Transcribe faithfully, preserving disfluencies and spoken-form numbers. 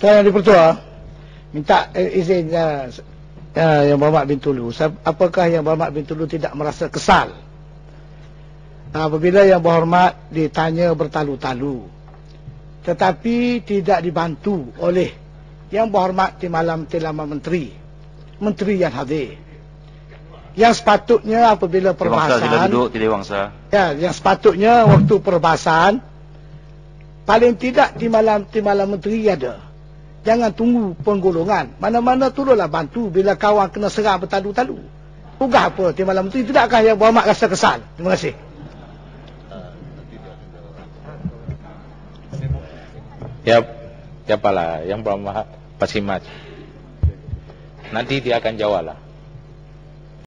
Tuan Yang Dipertua, minta eh, izin uh, uh, Yang Berhormat bin Tulu. Apakah Yang Berhormat bin Tulu tidak merasa kesal apabila Yang Berhormat ditanya bertalu-talu, tetapi tidak dibantu oleh Yang Berhormat Timbalan Timbalan Menteri, Menteri yang hadir, yang sepatutnya apabila perbahasan, sila duduk, tidak wangsa. Ya, yang sepatutnya waktu perbahasan paling tidak Timbalan Timbalan Menteri ada. Jangan tunggu penggolongan. Mana-mana tolonglah bantu bila kawan kena serang bertalu-talu. Ugah apa Timbalan Menteri? Tidakkah Yang Berhormat rasa kesal? Terima kasih. Ya, siapalah Yang Berhormat Pak Simat. Nanti dia akan jawab lah.